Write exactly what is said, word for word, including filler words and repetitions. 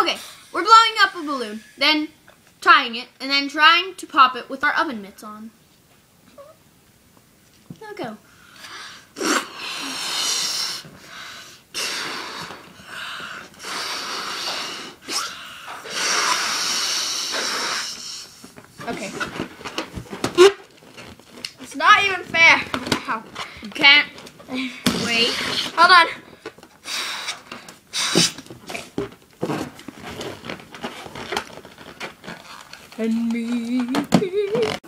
Okay, we're blowing up a balloon, then tying it, and then trying to pop it with our oven mitts on. Now go. Okay. It's not even fair. Ow. You can't wait. Hold on. And me.